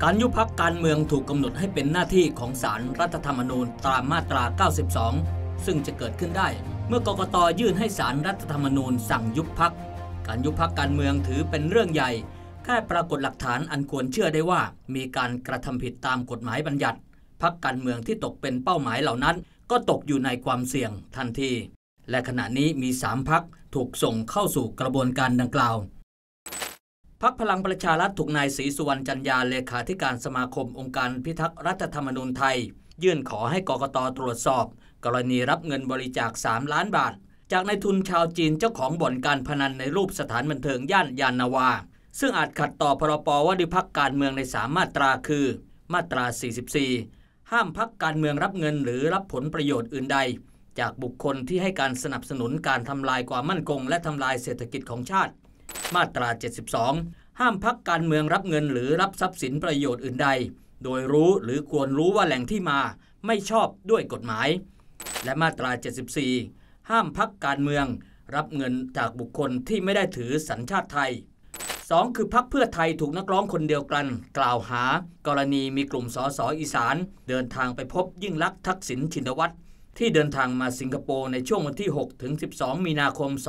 การยุบพรรคการเมืองถูกกำหนดให้เป็นหน้าที่ของศาลรัฐธรรมนูญตามมาตรา 92 ซึ่งจะเกิดขึ้นได้เมื่อกกต.ยื่นให้ศาลรัฐธรรมนูญสั่งยุบพรรคการยุบพรรคการเมืองถือเป็นเรื่องใหญ่แค่ปรากฏหลักฐานอันควรเชื่อได้ว่ามีการกระทำผิดตามกฎหมายบัญญัติพรรคการเมืองที่ตกเป็นเป้าหมายเหล่านั้นก็ตกอยู่ในความเสี่ยงทันทีและขณะนี้มี3 พรรคถูกส่งเข้าสู่กระบวนการดังกล่าวพรรคพลังประชารัฐถูกนายศรีสุวรรณจันยาเลขาธิการสมาคมองค์การพิทักษ์รัฐธรรมนูญไทยยื่นขอให้กกต.ตรวจสอบกรณีรับเงินบริจาค3 ล้านบาทจากนายทุนชาวจีนเจ้าของบ่อนการพนันในรูปสถานบันเทิงย่านยานนาวาซึ่งอาจขัดต่อพรบว่าด้วยพรรคการเมืองใน3 มาตราคือมาตรา 44 ห้ามพรรคการเมืองรับเงินหรือรับผลประโยชน์อื่นใดจากบุคคลที่ให้การสนับสนุนการทำลายความมั่นคงและทำลายเศรษฐกิจของชาติมาตรา 72 ห้ามพรรคการเมืองรับเงินหรือรับทรัพย์สินประโยชน์อื่นใดโดยรู้หรือควรรู้ว่าแหล่งที่มาไม่ชอบด้วยกฎหมายและมาตรา 74 ห้ามพรรคการเมืองรับเงินจากบุคคลที่ไม่ได้ถือสัญชาติไทย 2. คือพรรคเพื่อไทยถูกนักร้องคนเดียวกันกล่าวหากรณีมีกลุ่มสสอีสานเดินทางไปพบยิ่งลักษณ์ทักษิณชินวัตรที่เดินทางมาสิงคโปร์ในช่วงวันที่ 6 ถึง 12 มีนาคม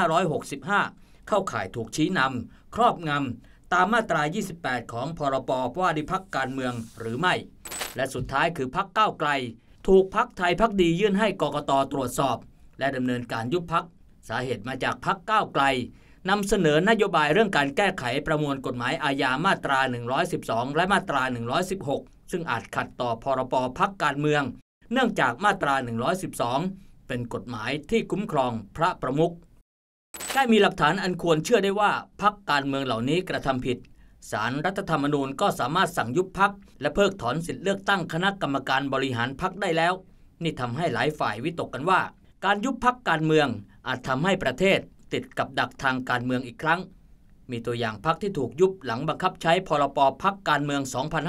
2565 เข้าข่ายถูกชี้นำครอบงำตามมาตรา 28 ของพรบว่าด้วยพรรคการเมืองหรือไม่และสุดท้ายคือพรรคก้าวไกลถูกพรรคไทยพักดียื่นให้กกต.ตรวจสอบและดำเนินการยุบพรรคสาเหตุมาจากพรรคก้าวไกลนำเสนอนโยบายเรื่องการแก้ไขประมวลกฎหมายอาญามาตรา 112 และมาตรา 116 ซึ่งอาจขัดต่อพรบพรรคการเมืองเนื่องจากมาตรา 112 เป็นกฎหมายที่คุ้มครองพระประมุขได้มีหลักฐานอันควรเชื่อได้ว่าพรรคการเมืองเหล่านี้กระทำผิดศาลรัฐธรรมนูญก็สามารถสั่งยุบพรรคและเพิกถอนสิทธิเลือกตั้งคณะกรรมการบริหารพรรคได้แล้วนี่ทำให้หลายฝ่ายวิตกกันว่าการยุบพรรคการเมืองอาจทำให้ประเทศติดกับดักทางการเมืองอีกครั้งมีตัวอย่างพรรคที่ถูกยุบหลังบังคับใช้พรบพรรคการเมือง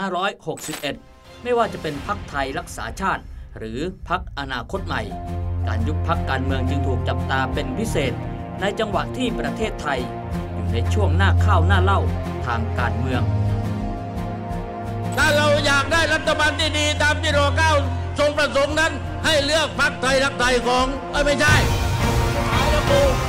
2561 ไม่ว่าจะเป็นพรรคไทยรักษาชาติหรือพรรคอนาคตใหม่การยุบพรรคการเมืองจึงถูกจับตาเป็นพิเศษในจังหวะที่ประเทศไทยอยู่ในช่วงหน้าข้าวหน้าเล่าทางการเมืองถ้าเราอยากได้รัฐบาลที่ดีตามที่ร.9 ทรงประสงค์นั้นให้เลือกพรรคไทยรักไทยของไม่ใช่